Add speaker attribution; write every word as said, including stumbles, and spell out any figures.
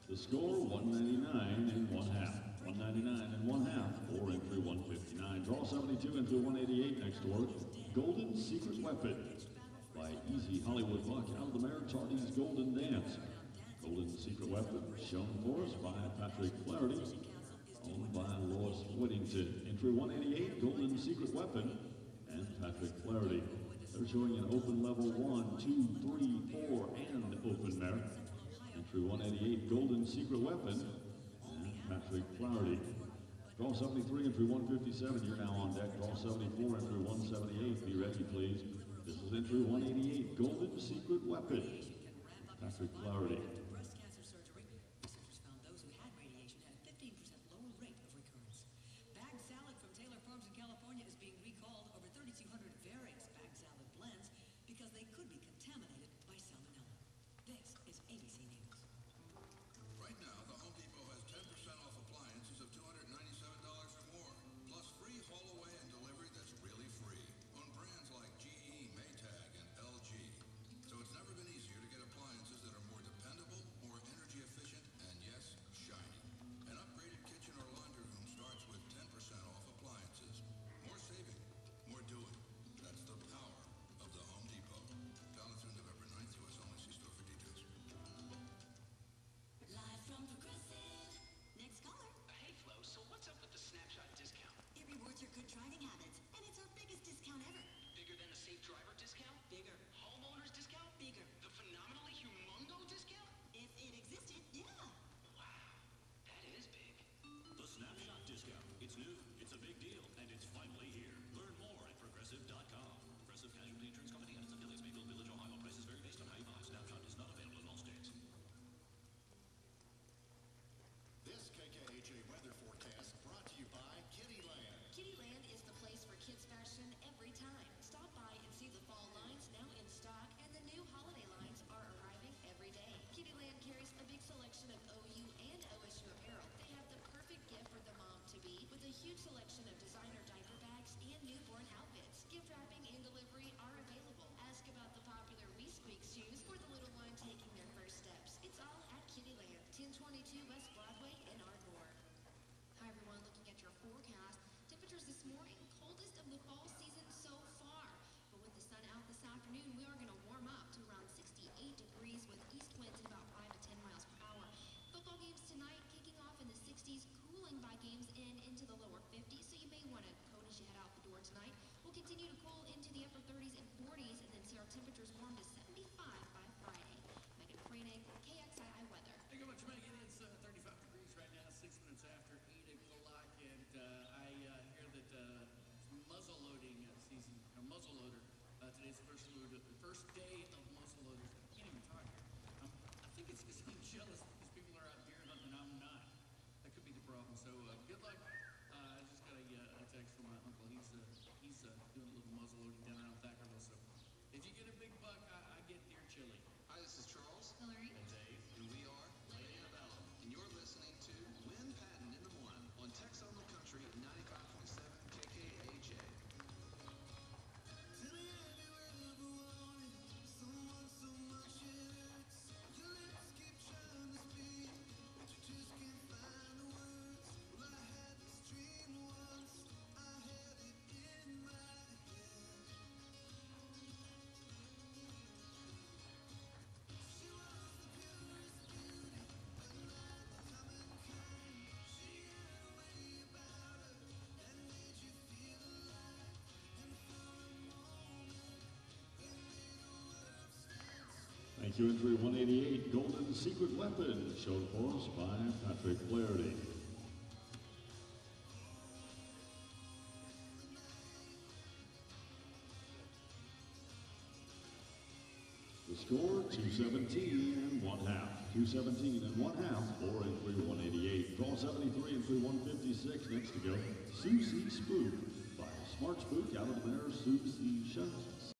Speaker 1: The score, one ninety-nine and one half. one ninety-nine and one half, or entry one fifty-nine. Draw seventy-two, entry one eighty-eight next to her. Golden Secret Weapon by Easy Hollywood Buck out of the mare Tardy's Golden Dance. Golden Secret Weapon shown for us by Patrick Flaherty, owned by Lois Whittington. Entry one eighty-eight, Golden Secret Weapon and Patrick Flaherty. They're showing an open level one, two, three, four, and open mare. Entry one eighty-eight, Golden Secret Weapon and Patrick Flaherty. Draw seventy-three, entry one fifty-seven. You're now on deck. Draw seventy-four, entry one seventy-eight. Be ready, please. This is entry one eighty-eight, Golden Secret Weapon, Patrick Flaherty.
Speaker 2: Breast cancer surgery, researchers found those who had radiation had a fifteen percent lower rate of recurrence. Bag salad from Taylor Farms in California is being recalled over thirty-two hundred various bag salad blends because they could be contaminated by salmonella. This is A B C News.
Speaker 3: Right now, the Home Depot has ten percent off appliances of two hundred ninety-seven dollars or more, plus free haul away and delivery that's really free on brands like G E, Maytag, and L G. So it's never been easier to get appliances that are more dependable, more energy efficient, and yes, shiny. An upgraded kitchen or laundry room starts with ten percent off appliances. More saving, more doing. That's the power of the Home Depot. Valid through November ninth, U S only. See store for details.
Speaker 4: Live from Progressive. Next caller.
Speaker 5: Hey, Flo, so what's up with the Snapshot discount?
Speaker 4: It rewards your good driving habits, and it's our biggest discount ever.
Speaker 5: Bigger than the safe driver discount?
Speaker 4: Bigger.
Speaker 5: Homeowners discount?
Speaker 4: Bigger.
Speaker 5: The phenomenally humongo discount?
Speaker 4: If it existed, yeah.
Speaker 5: Wow, that is big.
Speaker 6: The Snapshot discount. It's new, it's a big deal, and it's finally here. Learn more at progressive dot com. Progressive Casualty Insurance Company and its affiliates, Mayfield Village, Ohio. Prices vary based on how you buy. Snapshot is not available in all states.
Speaker 7: This K K H A weather forecast brought to you by Kittyland.
Speaker 4: Kittyland is the place for kids fashion every time. Stop by and see the fall lines now in stock, and the new holiday lines are arriving every day. Kittyland carries a big selection of O U and O S U apparel. They have the perfect gift for the mom-to-be with a huge selection of designer diaper bags and newborn outfits. Gift wrapping and delivery are available. Ask about the popular Wee Squeak shoes for the little one taking their first steps. It's all at Kittyland, ten twenty-two West Broadway in Ardmore. Hi everyone, looking at your forecast. Temperatures this morning, coldest of the fall season so far. But with the sun out this afternoon, we are going to warm up to around sixty-eight degrees with east winds at about five to ten miles per hour. Football games tonight kicking off in the sixties, cooling by games in into the lower fifties, so you may want to coat as you head out the door tonight. We'll continue to cool into the upper thirties and forties and then see our temperatures warm to seventy-five by Friday. Megan Pranick, K X I I Weather.
Speaker 8: Thank you very much, Megan. It's uh, thirty-five degrees right now, six minutes after eight o'clock, and uh, I uh, hear that uh, it's muzzle loading uh, season, or muzzle loader. Uh, today's the first, load, the first day of muzzle loaders. I can't even talk here. Um, I think it's because I'm jealous because people are out deer hunting and I'm not. That could be the problem. So uh, good luck. Uh, I just got a, uh, a text from my uncle. He's uh, he's uh, doing a little muzzle loading down around Thackerville. So if you get a big buck, I, I get deer chili.
Speaker 3: Hi, this is Charles.
Speaker 4: Hillary.
Speaker 3: And Dave. And we are Lady Annabella. And you're listening to Lynn Patton in the Morning on Texoma Country ninety-five point seven K K H A.
Speaker 1: Thank you, entry one eighty-eight, Golden Secret Weapon, shown for us by Patrick Flaherty. The score, two seventeen and one half. two seventeen and one half, or entry one eighty-eight. Draw seventy-three, entry one fifty-six. Next to go, Susie Spook by Smart Spook out of the mare Susie Shunt.